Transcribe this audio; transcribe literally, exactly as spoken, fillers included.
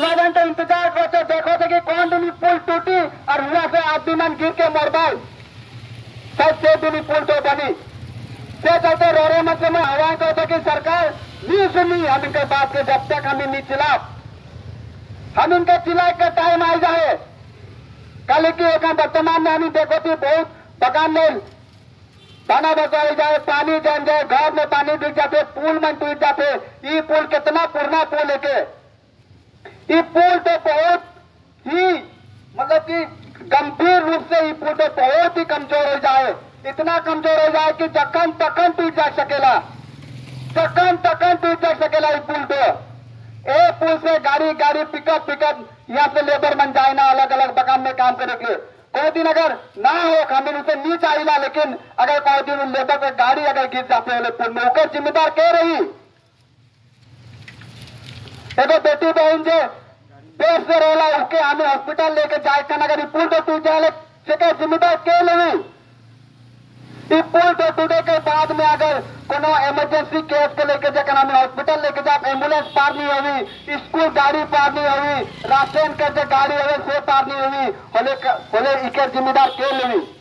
आधा घंटे इंतजार करते देखो थे कि कौन दिन पुल टूटी और हुआ से आदमी मन गिर के मरबाल सबसे दिन पुल तो बनी से चलते रोरे मतलब में आह्वान करते कि सरकार नहीं सुनी हम इनके बात के जब तक हम नहीं चिल्ला हम इनके चिल्लाए का टाइम आ जाए। कल की एक वर्तमान में हम देखो थी बहुत बगान में पाना बचाई जाए पानी जम जाए घर में पानी डूब जाते पुल में टूट जाते। ये पुल कितना पुराना पुल है के ये पुल तो बहुत ही मतलब कि गंभीर रूप से ये पुल तो बहुत ही कमजोर हो जाए इतना कमजोर हो जाए कि जखन तखन टूट जा सकेला जखन तखन टूट जा सकेला ये पुल तो ए पुल से गाड़ी गाड़ी पिकअप पिकअप यहाँ से लेबर मन जाए ना अलग अलग बगान में काम करे के कोई दिन अगर ना हो हम उसे नहीं चाहिए लेकिन अगर कोई दिन लेबर का गाड़ी अगर गिर जाते हैं पुल में उसका जिम्मेदार कह रही एगो बेटी बहन जो पेट से रोला उसके हमें हॉस्पिटल लेके जाए का अगर पुल तो टूट जाए से जिम्मेदार कह लेवी पुल तो टूटे के बाद में अगर कोनो इमरजेंसी केस के लेके जाकर हमें हॉस्पिटल लेके जाए एम्बुलेंस पार नहीं होगी स्कूल गाड़ी पार नहीं होगी राशन के जो गाड़ी होगी से पार नहीं होगी होले होले इके जिम्मेदार के लेवी।